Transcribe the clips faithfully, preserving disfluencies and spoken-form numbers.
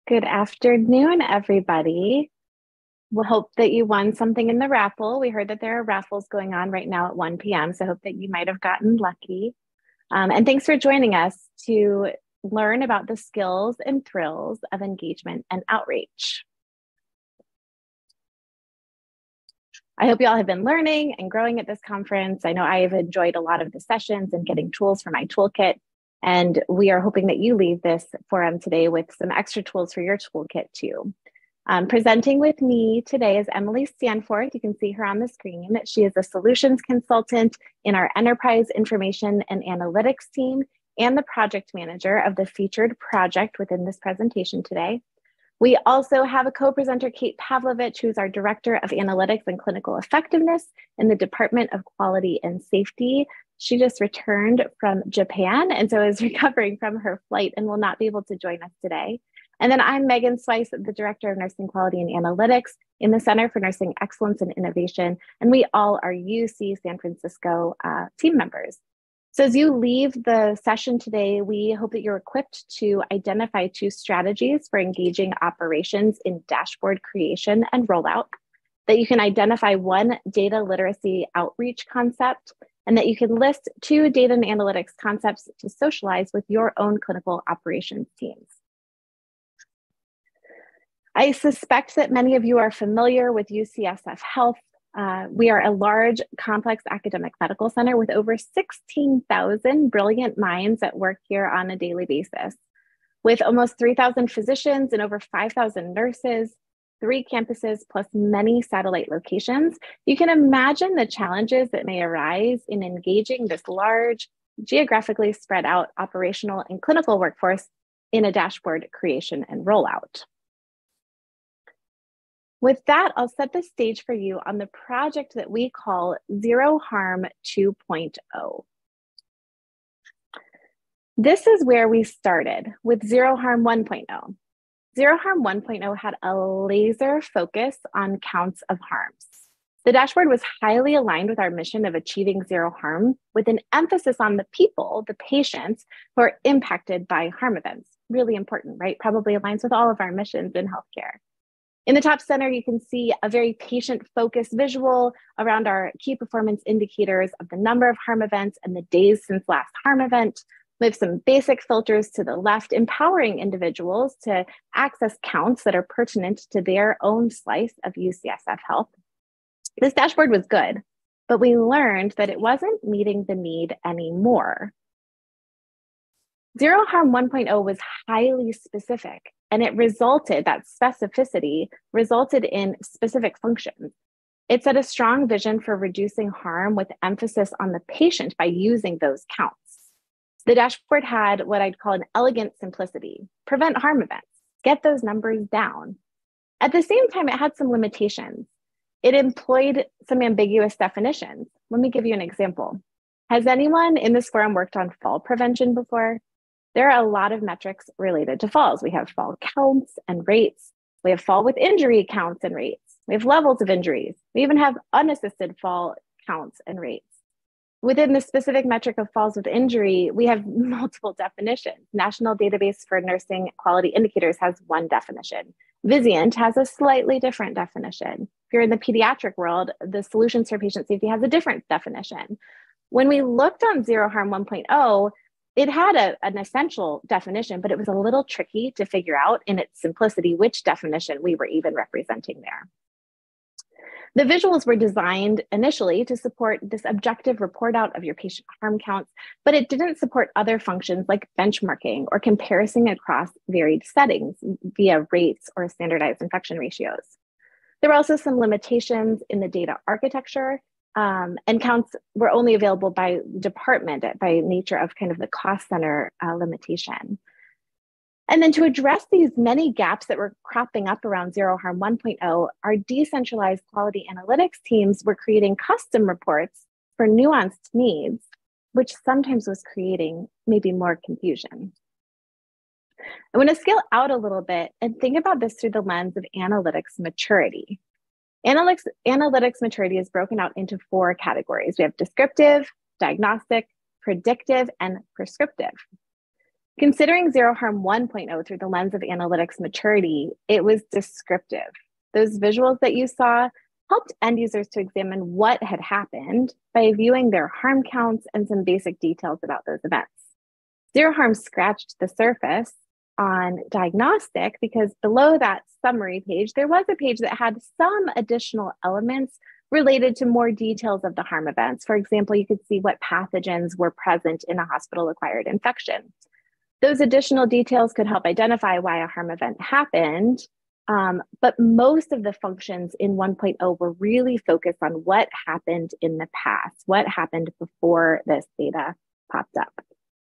Good afternoon, everybody. We'll hope that you won something in the raffle. We heard that there are raffles going on right now at one p m, so I hope that you might have gotten lucky. Um, and thanks for joining us to learn about the skills and thrills of engagement and outreach. I hope you all have been learning and growing at this conference. I know I have enjoyed a lot of the sessions and getting tools for my toolkit. And we are hoping that you leave this forum today with some extra tools for your toolkit too. Um, presenting with me today is Emily Stanforth. You can see her on the screen. She is a solutions consultant in our enterprise information and analytics team and the project manager of the featured project within this presentation today. We also have a co-presenter, Kate Pavlovich, who's our Director of Analytics and Clinical Effectiveness in the Department of Quality and Safety. She just returned from Japan and so is recovering from her flight and will not be able to join us today. And then I'm Megan Swice, the Director of Nursing Quality and Analytics in the Center for Nursing Excellence and Innovation. And we all are U C San Francisco uh, team members. So as you leave the session today, we hope that you're equipped to identify two strategies for engaging operations in dashboard creation and rollout, that you can identify one data literacy outreach concept, and that you can list two data and analytics concepts to socialize with your own clinical operations teams. I suspect that many of you are familiar with U C S F Health. Uh, we are a large, complex academic medical center with over sixteen thousand brilliant minds at work here on a daily basis. With almost three thousand physicians and over five thousand nurses, three campuses plus many satellite locations, you can imagine the challenges that may arise in engaging this large, geographically spread out operational and clinical workforce in a dashboard creation and rollout. With that, I'll set the stage for you on the project that we call Zero Harm two point oh. This is where we started with Zero Harm one point oh. Zero Harm one point oh had a laser focus on counts of harms. The dashboard was highly aligned with our mission of achieving zero harm, with an emphasis on the people, the patients, who are impacted by harm events. Really important, right? Probably aligns with all of our missions in healthcare. In the top center, you can see a very patient-focused visual around our key performance indicators of the number of harm events and the days since last harm event. We have some basic filters to the left, empowering individuals to access counts that are pertinent to their own slice of U C S F Health. This dashboard was good, but we learned that it wasn't meeting the need anymore. Zero Harm one point oh was highly specific, and it resulted, that specificity resulted in specific functions. It set a strong vision for reducing harm with emphasis on the patient by using those counts. The dashboard had what I'd call an elegant simplicity: prevent harm events, get those numbers down. At the same time, it had some limitations. It employed some ambiguous definitions. Let me give you an example. Has anyone in this forum worked on fall prevention before? There are a lot of metrics related to falls. We have fall counts and rates. We have fall with injury counts and rates. We have levels of injuries. We even have unassisted fall counts and rates. Within the specific metric of falls with injury, we have multiple definitions. National Database for Nursing Quality Indicators has one definition. Vizient has a slightly different definition. If you're in the pediatric world, the Solutions for Patient Safety has a different definition. When we looked on Zero Harm one point oh, it had a, an essential definition, but it was a little tricky to figure out in its simplicity which definition we were even representing there. The visuals were designed initially to support this objective report out of your patient harm counts, but it didn't support other functions like benchmarking or comparison across varied settings via rates or standardized infection ratios. There were also some limitations in the data architecture. Um, and counts were only available by department by nature of kind of the cost center uh, limitation. And then to address these many gaps that were cropping up around Zero Harm one point oh, our decentralized quality analytics teams were creating custom reports for nuanced needs, which sometimes was creating maybe more confusion. I want to scale out a little bit and think about this through the lens of analytics maturity. Analytics, analytics maturity is broken out into four categories. We have descriptive, diagnostic, predictive, and prescriptive. Considering Zero Harm one point oh through the lens of analytics maturity, it was descriptive. Those visuals that you saw helped end users to examine what had happened by viewing their harm counts and some basic details about those events. Zero Harm scratched the surface on diagnostic because below that summary page, there was a page that had some additional elements related to more details of the harm events. For example, you could see what pathogens were present in a hospital-acquired infection. Those additional details could help identify why a harm event happened, um, but most of the functions in one point oh were really focused on what happened in the past, what happened before this data popped up.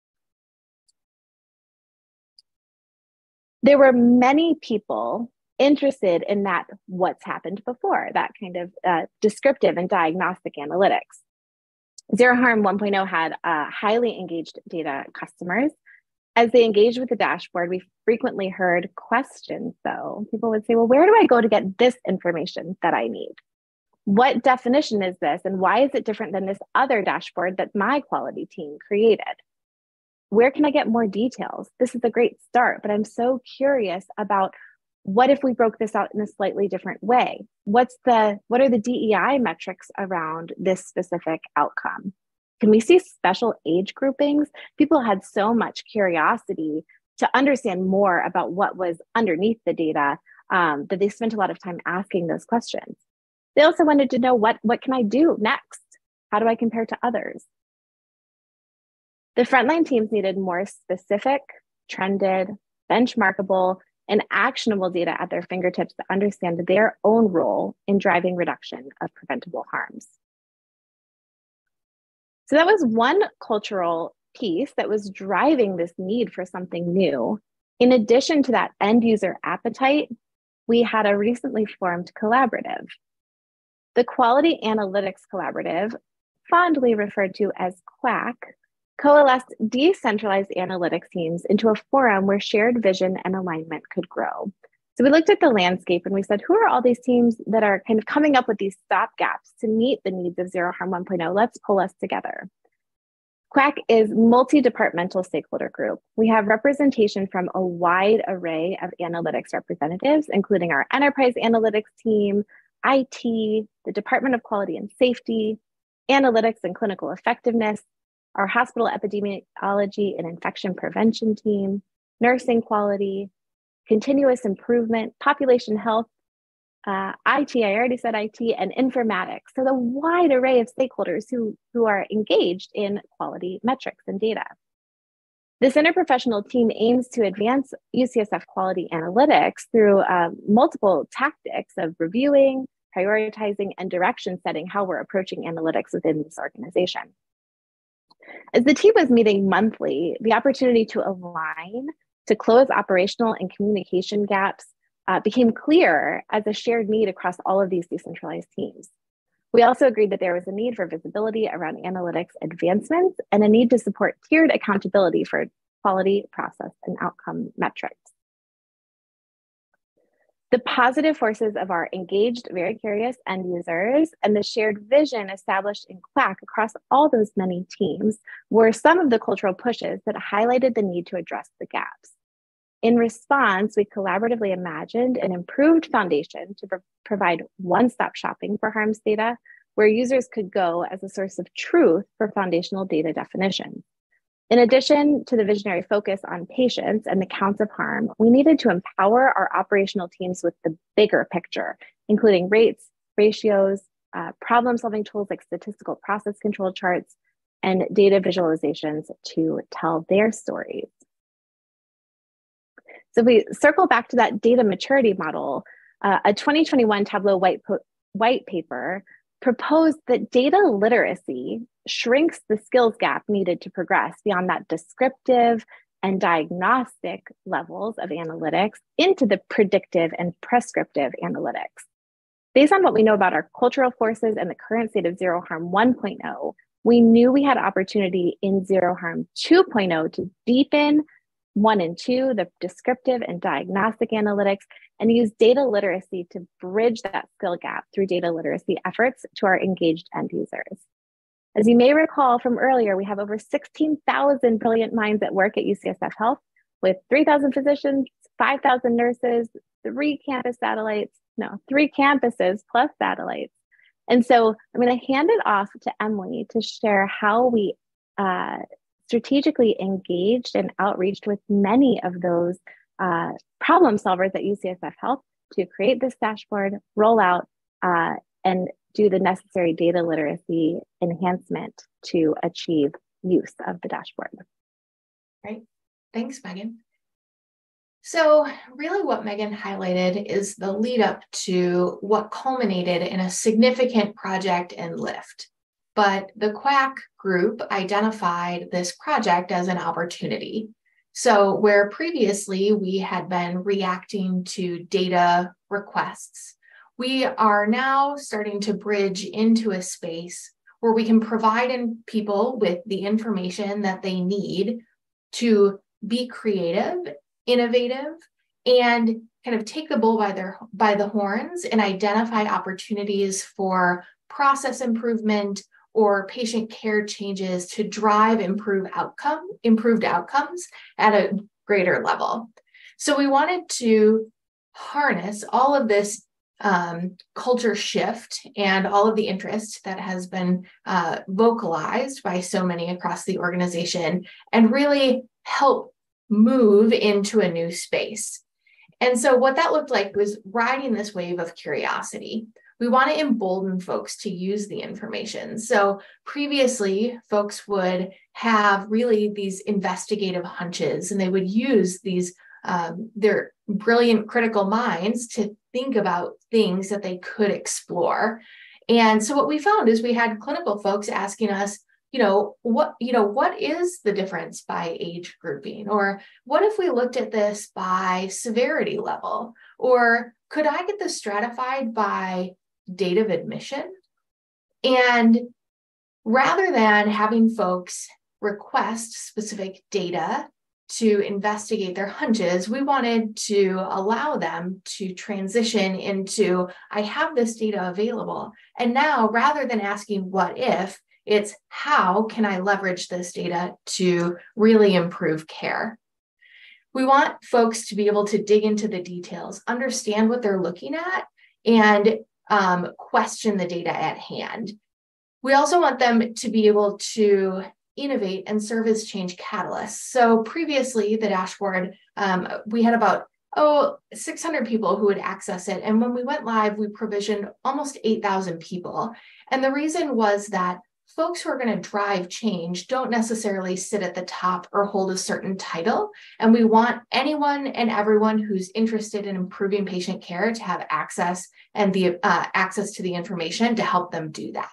There were many people interested in that what's happened before, that kind of uh, descriptive and diagnostic analytics. Zero Harm one point oh had uh, highly engaged data customers. As they engaged with the dashboard, we frequently heard questions, though. People would say, well, where do I go to get this information that I need? What definition is this? And why is it different than this other dashboard that my quality team created? Where can I get more details? This is a great start, but I'm so curious about what if we broke this out in a slightly different way? What's the, what are the D E I metrics around this specific outcome? Can we see special age groupings? People had so much curiosity to understand more about what was underneath the data um, that they spent a lot of time asking those questions. They also wanted to know what, what can I do next? How do I compare to others? The frontline teams needed more specific, trended, benchmarkable, and actionable data at their fingertips to understand their own role in driving reduction of preventable harms. So that was one cultural piece that was driving this need for something new. In addition to that end user appetite, we had a recently formed collaborative. The Quality Analytics Collaborative, fondly referred to as QUAC, coalesced decentralized analytics teams into a forum where shared vision and alignment could grow. So we looked at the landscape and we said, who are all these teams that are kind of coming up with these stopgaps to meet the needs of Zero Harm one point oh? Let's pull us together. QUAC is multi-departmental stakeholder group. We have representation from a wide array of analytics representatives, including our enterprise analytics team, I T, the Department of Quality and Safety, analytics and clinical effectiveness, our hospital epidemiology and infection prevention team, nursing quality, continuous improvement, population health, uh, I T, I already said I T, and informatics. So the wide array of stakeholders who, who are engaged in quality metrics and data. This interprofessional team aims to advance U C S F quality analytics through uh, multiple tactics of reviewing, prioritizing, and direction setting how we're approaching analytics within this organization. As the team was meeting monthly, the opportunity to align to close operational and communication gaps uh, became clear as a shared need across all of these decentralized teams. We also agreed that there was a need for visibility around analytics advancements and a need to support tiered accountability for quality, process, and outcome metrics. The positive forces of our engaged, very curious end users and the shared vision established in QUAC across all those many teams were some of the cultural pushes that highlighted the need to address the gaps. In response, we collaboratively imagined an improved foundation to pro provide one-stop shopping for harms data, where users could go as a source of truth for foundational data definition. In addition to the visionary focus on patients and the counts of harm, we needed to empower our operational teams with the bigger picture, including rates, ratios, uh, problem-solving tools like statistical process control charts, and data visualizations to tell their stories. So if we circle back to that data maturity model, uh, a twenty twenty-one Tableau white, white paper proposed that data literacy shrinks the skills gap needed to progress beyond that descriptive and diagnostic levels of analytics into the predictive and prescriptive analytics. Based on what we know about our cultural forces and the current state of Zero Harm one point oh, we knew we had opportunity in Zero Harm two point oh to deepen one and two, the descriptive and diagnostic analytics, and use data literacy to bridge that skill gap through data literacy efforts to our engaged end users. As you may recall from earlier, we have over sixteen thousand brilliant minds at work at U C S F Health with three thousand physicians, five thousand nurses, three campus satellites, no, three campuses plus satellites. And so I'm going to hand it off to Emily to share how we uh, strategically engaged and outreached with many of those uh, problem solvers at U C S F Health to create this dashboard, roll out, uh, and do the necessary data literacy enhancement to achieve use of the dashboard. Great. Thanks, Megan. So really what Megan highlighted is the lead up to what culminated in a significant project in Lyft. But the Quack group identified this project as an opportunity. So where previously we had been reacting to data requests, we are now starting to bridge into a space where we can provide in people with the information that they need to be creative, innovative, and kind of take the bull by their by the horns and identify opportunities for process improvement or patient care changes to drive improve outcome, improved outcomes at a greater level. So we wanted to harness all of this um, culture shift and all of the interest that has been uh, vocalized by so many across the organization and really help move into a new space. And so what that looked like was riding this wave of curiosity. We want to embolden folks to use the information. So previously, folks would have really these investigative hunches, and they would use these um, their brilliant critical minds to think about things that they could explore. And so what we found is we had clinical folks asking us, you know, what, you know, what is the difference by age grouping? Or what if we looked at this by severity level? Or could I get this stratified by date of admission? And rather than having folks request specific data to investigate their hunches, we wanted to allow them to transition into, I have this data available. And now, rather than asking what if, it's how can I leverage this data to really improve care? We want folks to be able to dig into the details, understand what they're looking at, and um, question the data at hand. We also want them to be able to innovate and serve as change catalysts. So previously, the dashboard, um, we had about, oh, six hundred people who would access it. And when we went live, we provisioned almost eight thousand people. And the reason was that folks who are going to drive change don't necessarily sit at the top or hold a certain title. And we want anyone and everyone who's interested in improving patient care to have access and the uh, access to the information to help them do that.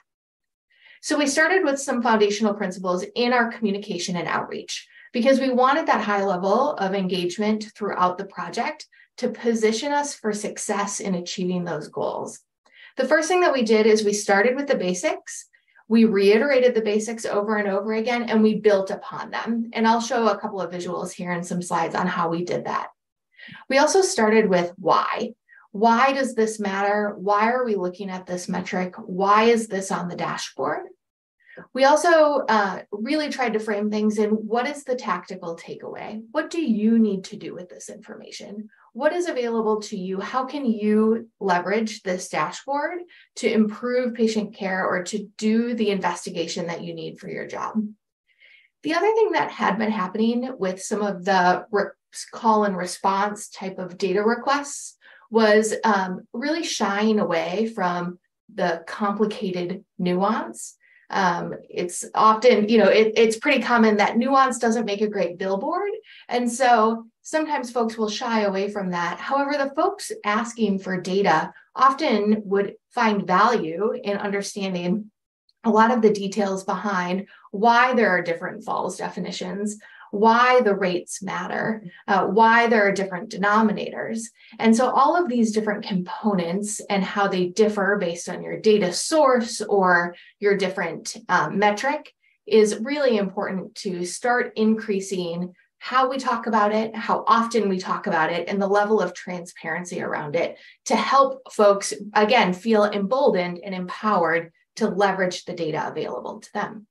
So we started with some foundational principles in our communication and outreach because we wanted that high level of engagement throughout the project to position us for success in achieving those goals. The first thing that we did is we started with the basics. We reiterated the basics over and over again, and we built upon them. And I'll show a couple of visuals here and some slides on how we did that. We also started with why. Why does this matter? Why are we looking at this metric? Why is this on the dashboard? We also uh, really tried to frame things in what is the tactical takeaway? What do you need to do with this information? What is available to you? How can you leverage this dashboard to improve patient care or to do the investigation that you need for your job? The other thing that had been happening with some of the call and response type of data requests was um, really shying away from the complicated nuance. Um, it's often, you know, it, it's pretty common that nuance doesn't make a great billboard. And so sometimes folks will shy away from that. However, the folks asking for data often would find value in understanding a lot of the details behind why there are different falls definitions, why the rates matter, uh, why there are different denominators. And so all of these different components and how they differ based on your data source or your different um, metric is really important to start increasing how we talk about it, how often we talk about it, and the level of transparency around it to help folks, again, feel emboldened and empowered to leverage the data available to them.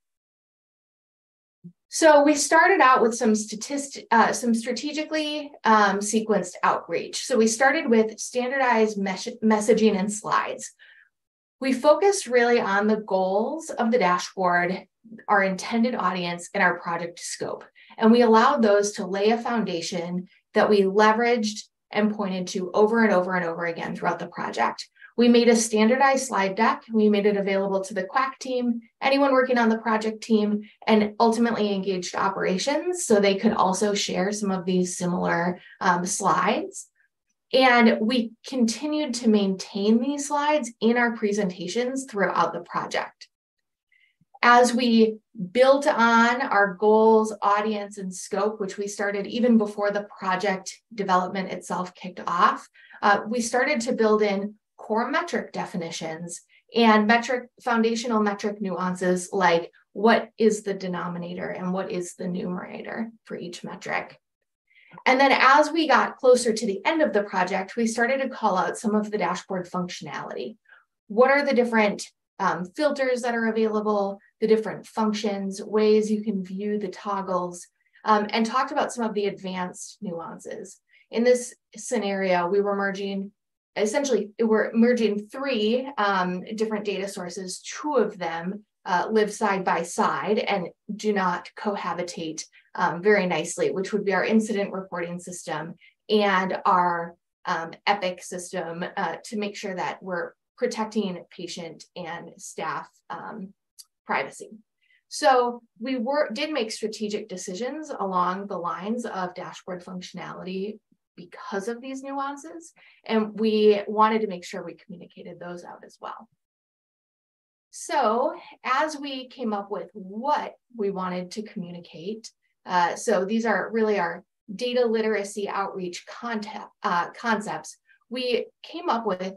So we started out with some statistic, uh, some strategically um, sequenced outreach. So we started with standardized mes messaging and slides. We focused really on the goals of the dashboard, our intended audience, and our project scope. And we allowed those to lay a foundation that we leveraged and pointed to over and over and over again throughout the project. We made a standardized slide deck. We made it available to the Quack team, anyone working on the project team, and ultimately engaged operations so they could also share some of these similar um, slides. And we continued to maintain these slides in our presentations throughout the project. As we built on our goals, audience, and scope, which we started even before the project development itself kicked off, uh, we started to build in core metric definitions and metric foundational metric nuances like what is the denominator and what is the numerator for each metric. And then as we got closer to the end of the project, we started to call out some of the dashboard functionality. What are the different um, filters that are available, the different functions, ways you can view the toggles, um, and talked about some of the advanced nuances. In this scenario, we were merging Essentially, we're merging three um, different data sources. Two of them uh, live side by side and do not cohabitate um, very nicely, which would be our incident reporting system and our um, Epic system uh, to make sure that we're protecting patient and staff um, privacy. So we were did make strategic decisions along the lines of dashboard functionality because of these nuances, and we wanted to make sure we communicated those out as well. So as we came up with what we wanted to communicate, uh, so these are really our data literacy outreach concept, uh, concepts, we came up with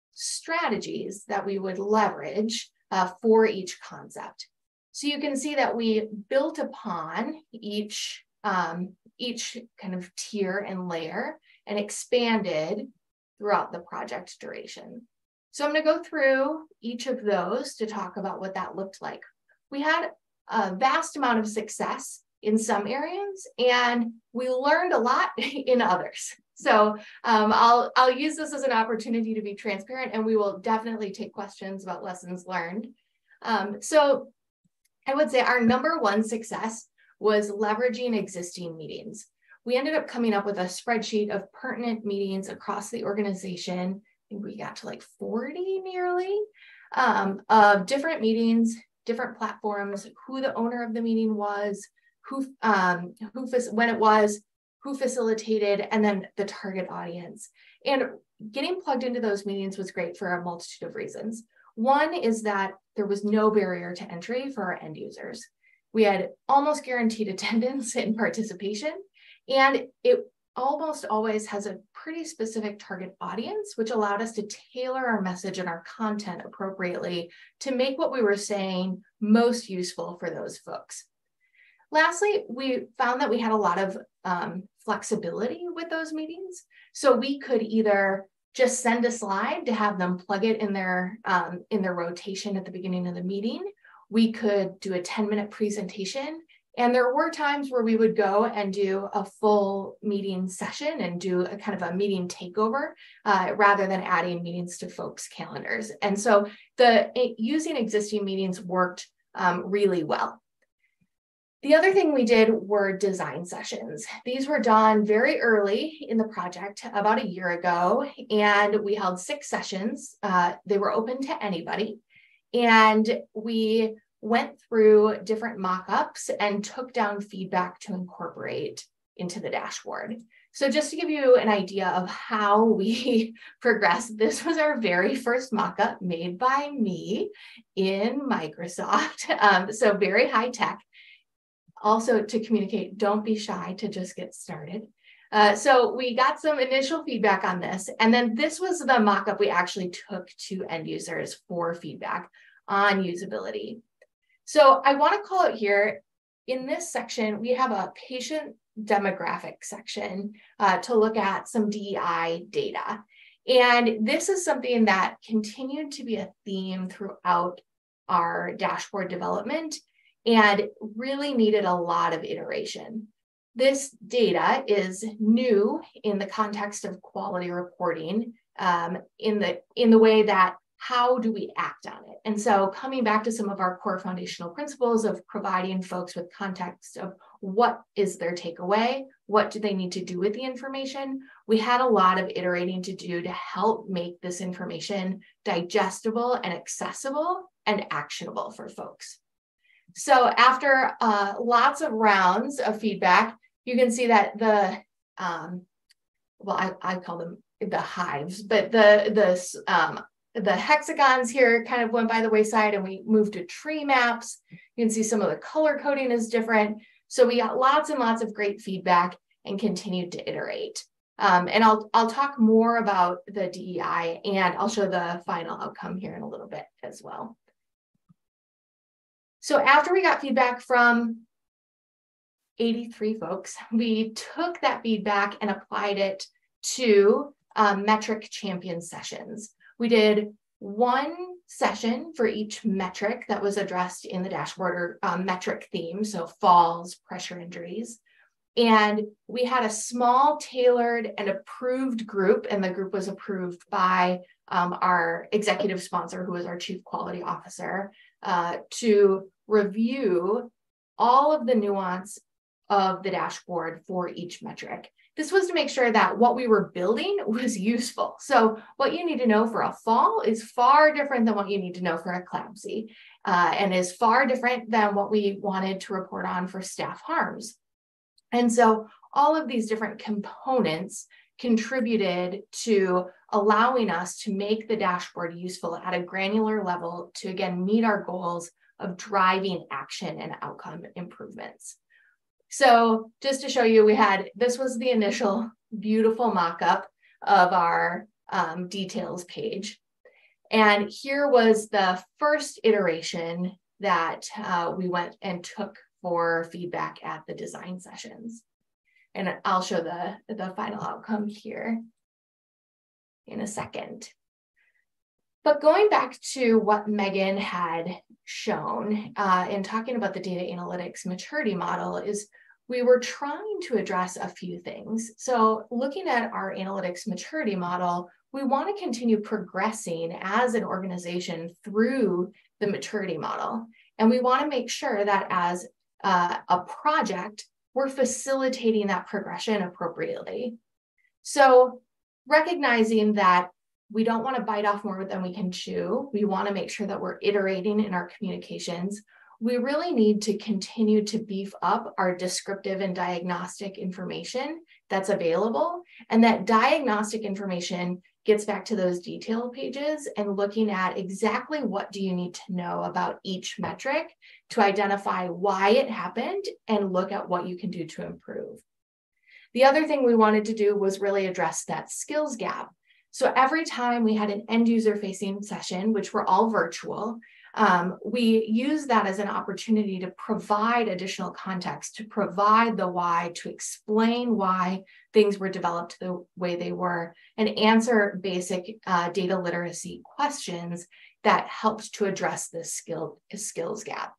strategies that we would leverage uh, for each concept. So you can see that we built upon each um, each kind of tier and layer and expanded throughout the project duration. So I'm going to go through each of those to talk about what that looked like. We had a vast amount of success in some areas, and we learned a lot in others. So um, I'll, I'll use this as an opportunity to be transparent, and we will definitely take questions about lessons learned. Um, so I would say our number one success was leveraging existing meetings. We ended up coming up with a spreadsheet of pertinent meetings across the organization. I think we got to like forty nearly, um, of different meetings, different platforms, who the owner of the meeting was, who, um, who when it was, who facilitated, and then the target audience. And getting plugged into those meetings was great for a multitude of reasons. One is that there was no barrier to entry for our end users. We had almost guaranteed attendance and participation, and it almost always has a pretty specific target audience, which allowed us to tailor our message and our content appropriately to make what we were saying most useful for those folks. Lastly, we found that we had a lot of um, flexibility with those meetings. So we could either just send a slide to have them plug it in their, um, in their rotation at the beginning of the meeting. We could do a ten minute presentation. And there were times where we would go and do a full meeting session and do a kind of a meeting takeover uh, rather than adding meetings to folks' calendars. And so the it, using existing meetings worked um, really well. The other thing we did were design sessions. These were done very early in the project, about a year ago, and we held six sessions. Uh, they were open to anybody. And we went through different mock-ups and took down feedback to incorporate into the dashboard. So just to give you an idea of how we progressed, this was our very first mock-up made by me in Microsoft. Um, so very high tech. Also to communicate, don't be shy to just get started. Uh, so we got some initial feedback on this, and then this was the mock-up we actually took to end users for feedback on usability. So I want to call out here, in this section, we have a patient demographic section uh, to look at some D E I data. And this is something that continued to be a theme throughout our dashboard development and really needed a lot of iteration. This data is new in the context of quality reporting, um, in the in the way that how do we act on it? And so coming back to some of our core foundational principles of providing folks with context of what is their takeaway, what do they need to do with the information, we had a lot of iterating to do to help make this information digestible and accessible and actionable for folks. So after uh, lots of rounds of feedback, you can see that the, um, well, I, I call them the hives, but the, the, um, the hexagons here kind of went by the wayside and we moved to tree maps. You can see some of the color coding is different. So we got lots and lots of great feedback and continued to iterate. Um, and I'll, I'll talk more about the D E I and I'll show the final outcome here in a little bit as well. So after we got feedback from eighty-three folks, we took that feedback and applied it to um, metric champion sessions. We did one session for each metric that was addressed in the dashboard or um, metric theme, so falls, pressure injuries. And we had a small tailored and approved group, and the group was approved by um, our executive sponsor, who is our chief quality officer, uh, to review all of the nuance of the dashboard for each metric. This was to make sure that what we were building was useful. So what you need to know for a fall is far different than what you need to know for eclampsy, uh, and is far different than what we wanted to report on for staph harms. And so all of these different components contributed to allowing us to make the dashboard useful at a granular level to, again, meet our goals of driving action and outcome improvements. So just to show you, we had, this was the initial beautiful mock-up of our um, details page. And here was the first iteration that uh, we went and took for feedback at the design sessions. And I'll show the, the final outcome here in a second. But going back to what Megan had shown uh, in talking about the data analytics maturity model is we were trying to address a few things. So looking at our analytics maturity model, we want to continue progressing as an organization through the maturity model. And we want to make sure that as uh, a project, we're facilitating that progression appropriately. So recognizing that we don't want to bite off more than we can chew, we want to make sure that we're iterating in our communications. We really need to continue to beef up our descriptive and diagnostic information that's available. And that diagnostic information gets back to those detail pages and looking at exactly what do you need to know about each metric to identify why it happened and look at what you can do to improve. The other thing we wanted to do was really address that skills gap. So every time we had an end user facing session, which were all virtual, Um, we use that as an opportunity to provide additional context, to provide the why, to explain why things were developed the way they were, and answer basic uh, data literacy questions that helped to address this skill, skills gap.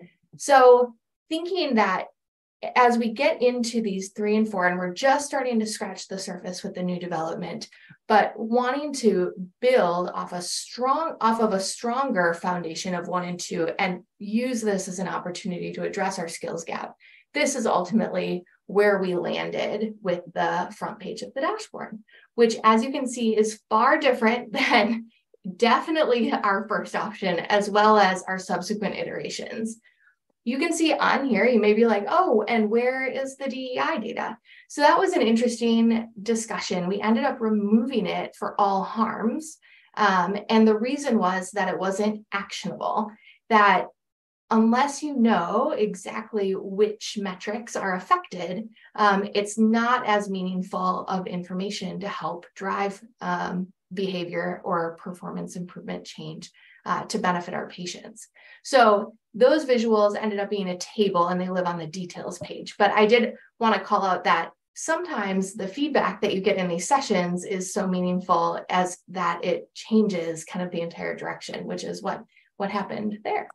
So thinking that as we get into these three and four, and we're just starting to scratch the surface with the new development, but wanting to build off a strong, off of a stronger foundation of one and two, and use this as an opportunity to address our skills gap. This is ultimately where we landed with the front page of the dashboard, which, as you can see, is far different than definitely our first option, as well as our subsequent iterations. You can see on here, you may be like, oh, and where is the D E I data? So that was an interesting discussion. We ended up removing it for all harms. Um, and the reason was that it wasn't actionable, that unless you know exactly which metrics are affected, um, it's not as meaningful of information to help drive um, behavior or performance improvement change uh, to benefit our patients. So those visuals ended up being a table and they live on the details page. But I did want to call out that sometimes the feedback that you get in these sessions is so meaningful as that it changes kind of the entire direction, which is what what happened there.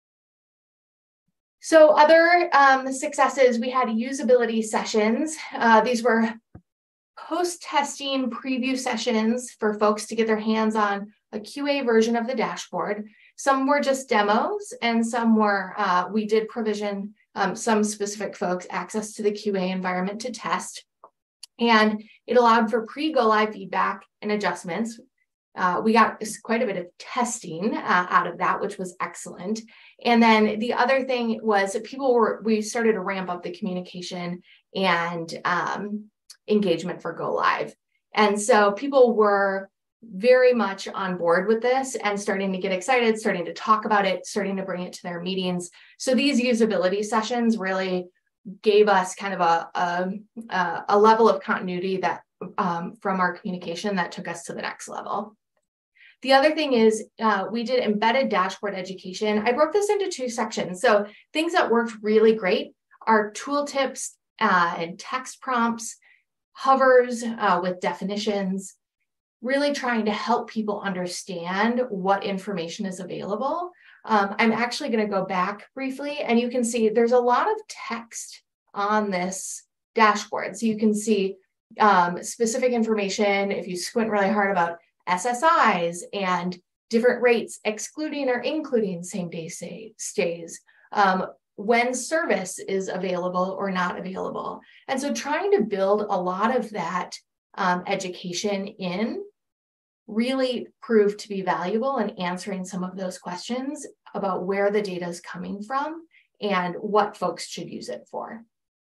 So other um, successes, we had usability sessions. Uh, these were post-testing preview sessions for folks to get their hands on a Q A version of the dashboard. Some were just demos, and some were, uh, we did provision um, some specific folks access to the Q A environment to test. And it allowed for pre-go live feedback and adjustments. Uh, we got quite a bit of testing uh, out of that, which was excellent. And then the other thing was that people were, we started to ramp up the communication and um, engagement for go live. And so people were very much on board with this and starting to get excited, starting to talk about it, starting to bring it to their meetings. So these usability sessions really gave us kind of a, a, a level of continuity that um, from our communication that took us to the next level. The other thing is uh, we did embedded dashboard education. I broke this into two sections. So things that worked really great are tooltips uh, and text prompts, hovers uh, with definitions, really trying to help people understand what information is available. Um, I'm actually going to go back briefly, and you can see there's a lot of text on this dashboard. So you can see um, specific information, if you squint really hard, about S S Is and different rates, excluding or including same-day stay, stays, um, when service is available or not available. And so trying to build a lot of that um, education in really proved to be valuable in answering some of those questions about where the data is coming from and what folks should use it for.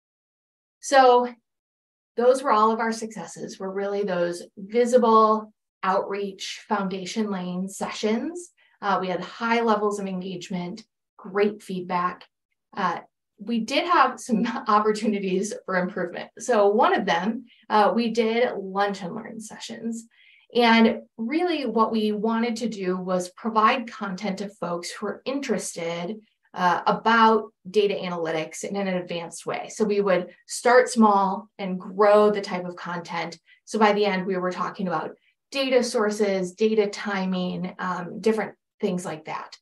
So those were all of our successes, were really those visible outreach foundation laying sessions. Uh, we had high levels of engagement, great feedback. Uh, we did have some opportunities for improvement. So one of them, uh, we did lunch and learn sessions. And really what we wanted to do was provide content to folks who are interested uh, about data analytics in an advanced way. So we would start small and grow the type of content. So by the end, we were talking about data sources, data timing, um, different things like that.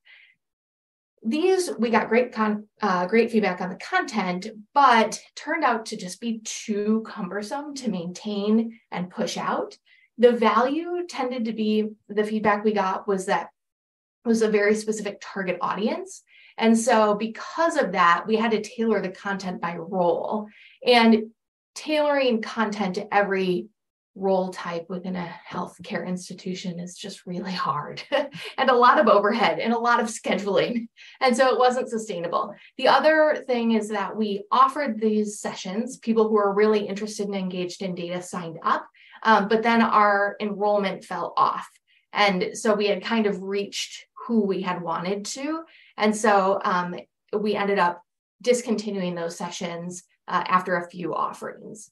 These, we got great con uh, great feedback on the content, but turned out to just be too cumbersome to maintain and push out. The value tended to be, the feedback we got was that it was a very specific target audience. And so because of that, we had to tailor the content by role, and tailoring content to every role type within a healthcare institution is just really hard and a lot of overhead and a lot of scheduling. And so it wasn't sustainable. The other thing is that we offered these sessions, people who are really interested and engaged in data signed up, um, but then our enrollment fell off. And so we had kind of reached who we had wanted to. And so um, we ended up discontinuing those sessions uh, after a few offerings.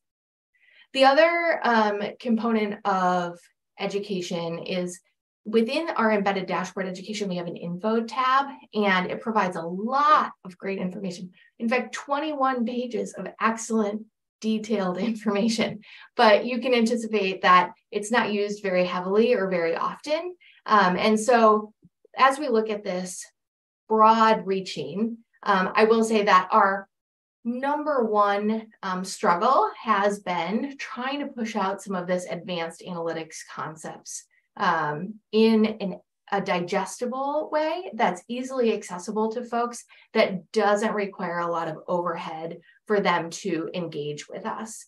The other um, component of education is within our embedded dashboard education, we have an info tab, and it provides a lot of great information. In fact, twenty-one pages of excellent detailed information, but you can anticipate that it's not used very heavily or very often. Um, and so as we look at this broad reaching, um, I will say that our number one um, struggle has been trying to push out some of this advanced analytics concepts um, in an, a digestible way that's easily accessible to folks, that doesn't require a lot of overhead for them to engage with us.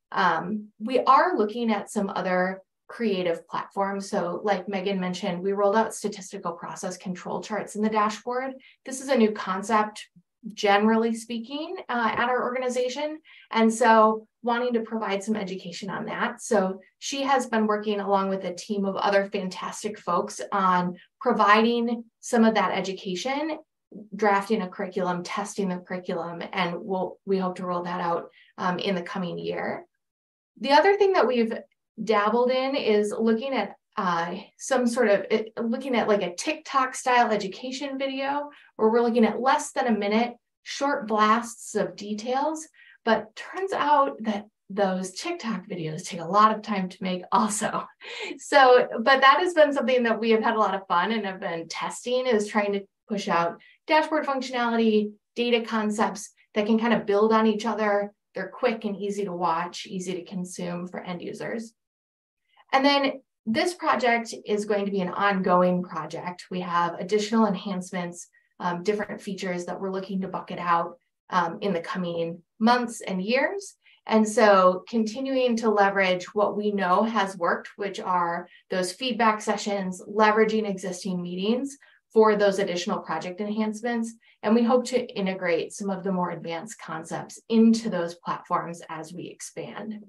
Um, we are looking at some other creative platforms. So like Megan mentioned, we rolled out statistical process control charts in the dashboard. This is a new concept, generally speaking, uh, at our organization. And so wanting to provide some education on that. So she has been working along with a team of other fantastic folks on providing some of that education, drafting a curriculum, testing the curriculum, and we'll, we hope to roll that out um, in the coming year. The other thing that we've dabbled in is looking at Uh, some sort of it, looking at like a TikTok style education video, where we're looking at less than a minute, short blasts of details. But turns out that those TikTok videos take a lot of time to make also. So, but that has been something that we have had a lot of fun and have been testing, is trying to push out dashboard functionality, data concepts that can kind of build on each other. They're quick and easy to watch, easy to consume for end users. And then this project is going to be an ongoing project. We have additional enhancements, um, different features that we're looking to bucket out um, in the coming months and years. And so continuing to leverage what we know has worked, which are those feedback sessions, leveraging existing meetings for those additional project enhancements. And we hope to integrate some of the more advanced concepts into those platforms as we expand.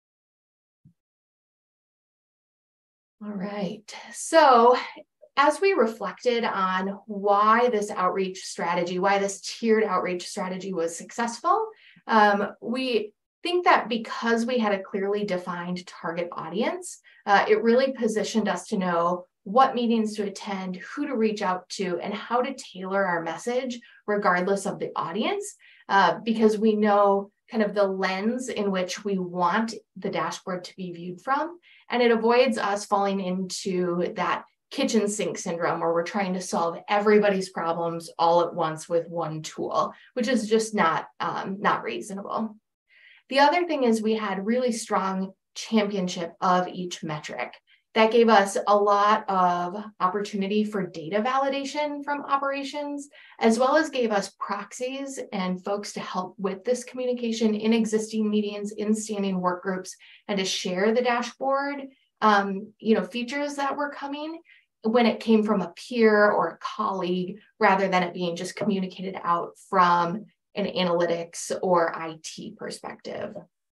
All right, so as we reflected on why this outreach strategy, why this tiered outreach strategy was successful, um, we think that because we had a clearly defined target audience, uh, it really positioned us to know what meetings to attend, who to reach out to, and how to tailor our message regardless of the audience, uh, because we know kind of the lens in which we want the dashboard to be viewed from. And it avoids us falling into that kitchen sink syndrome where we're trying to solve everybody's problems all at once with one tool, which is just not, um, not reasonable. The other thing is we had really strong championship of each metric. That gave us a lot of opportunity for data validation from operations, as well as gave us proxies and folks to help with this communication in existing meetings, in standing work groups, and to share the dashboard, um, you know, features that were coming when it came from a peer or a colleague, rather than it being just communicated out from an analytics or I T perspective.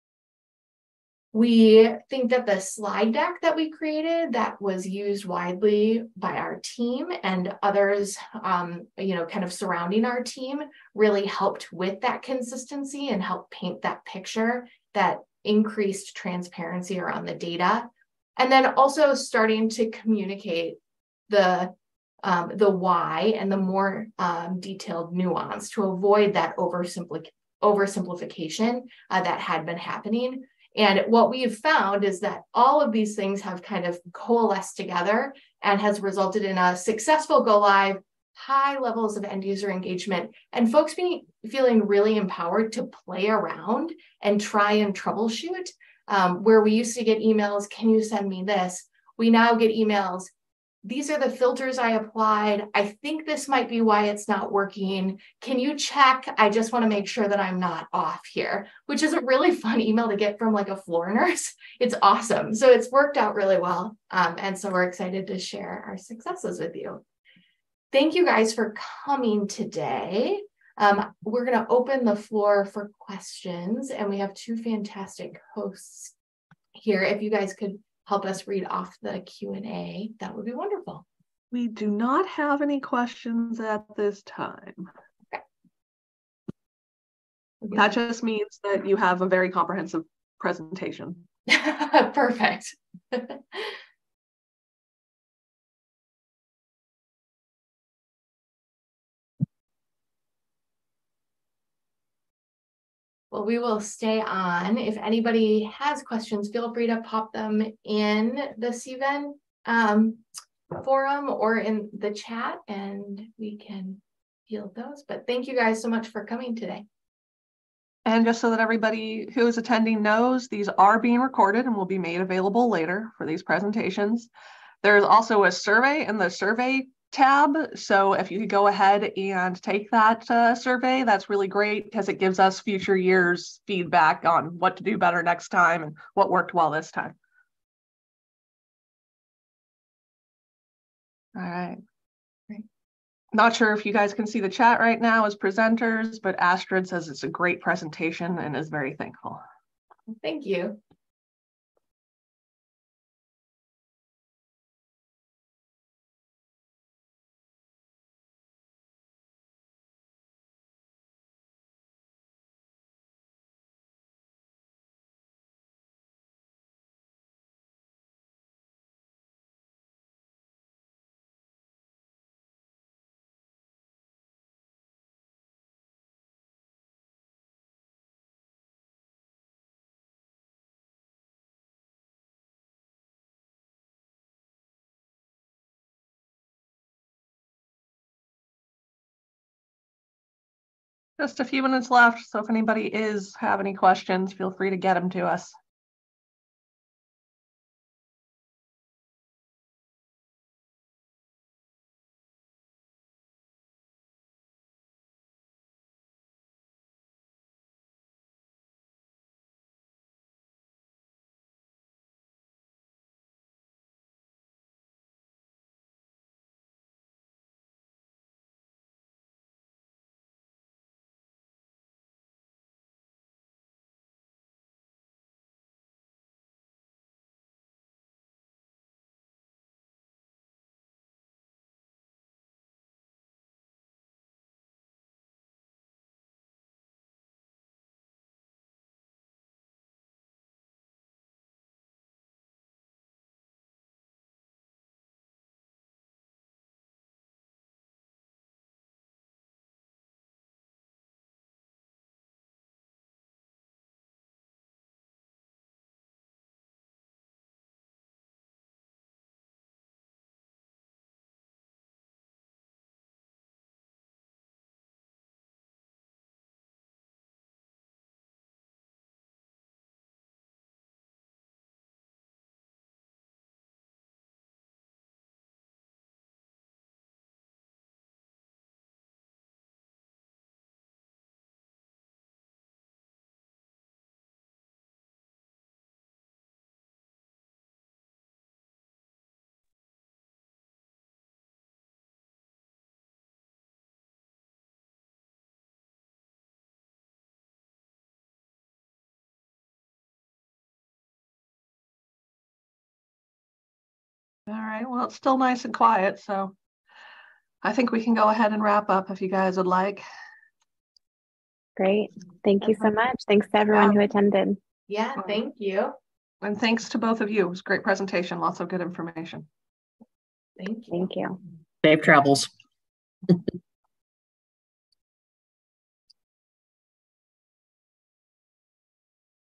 We think that the slide deck that we created that was used widely by our team and others, um, you know, kind of surrounding our team really helped with that consistency and helped paint that picture that increased transparency around the data. And then also starting to communicate the, um, the why and the more um, detailed nuance to avoid that oversimpli- oversimplification uh, that had been happening. And what we have found is that all of these things have kind of coalesced together and has resulted in a successful go live, high levels of end user engagement, and folks being feeling really empowered to play around and try and troubleshoot. Um, where we used to get emails, can you send me this? We now get emails, these are the filters I applied. I think this might be why it's not working. Can you check? I just want to make sure that I'm not off here, which is a really fun email to get from like a floor nurse. It's awesome. So it's worked out really well. Um, and so we're excited to share our successes with you. Thank you guys for coming today. Um, we're going to open the floor for questions, and we have two fantastic hosts here. If you guys could help us read off the Q and A, that would be wonderful. We do not have any questions at this time. Okay. That just means that you have a very comprehensive presentation. Perfect. Well, we will stay on. If anybody has questions, feel free to pop them in the C V E N um, forum or in the chat, and we can field those. But thank you guys so much for coming today. And just so that everybody who is attending knows, these are being recorded and will be made available later for these presentations. There's also a survey in the survey tab. So if you could go ahead and take that uh, survey, that's really great because it gives us future years feedback on what to do better next time and what worked well this time. All right. Great. Not sure if you guys can see the chat right now as presenters, but Astrid says it's a great presentation and is very thankful. Thank you. just a few minutes left. So if anybody is have any questions, feel free to get them to us. All right, well, it's still nice and quiet, so I think we can go ahead and wrap up if you guys would like. Great. Thank you so much. Thanks to everyone Yeah. who attended. Yeah, thank you. And thanks to both of you. It was a great presentation, lots of good information. Thank you. Thank you. Safe travels.